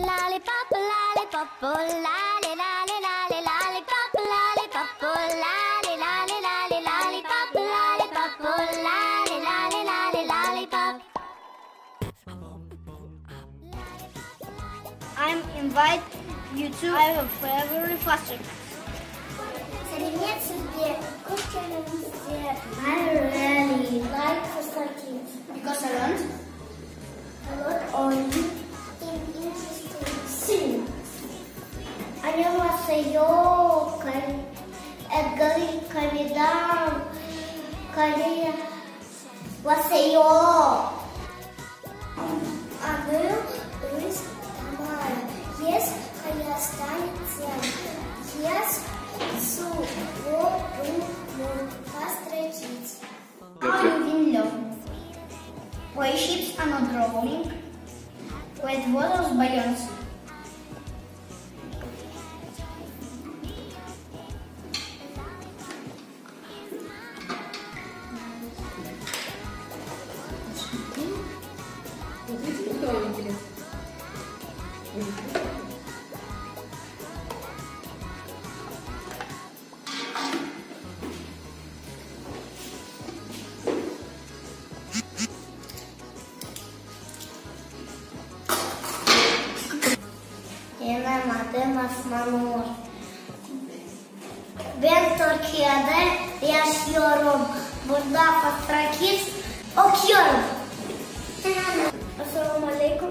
Lollipop, lollipop, oh, lolly, lolly, lolly, lollipop, lollipop, oh, lolly, lolly, lolly, lollipop, lollipop, oh, lolly, lolly, lolly, lollipop. I'm invite you to our favorite faster class. I really like Faster Kids Because I learned a lot on interesting things. 안녕하세요. 감사합니다. 안녕하세요. Аныл из Тамара. Есть Казахстанца. Есть свободу встретить. I'm in love. Why ships are not rowing? Wet waters Beyoncé. Yine Matemas Manur. Ben Türkiye'de yaşıyorum. Burada Faster Kids okuyorum. Assalamu alaikum.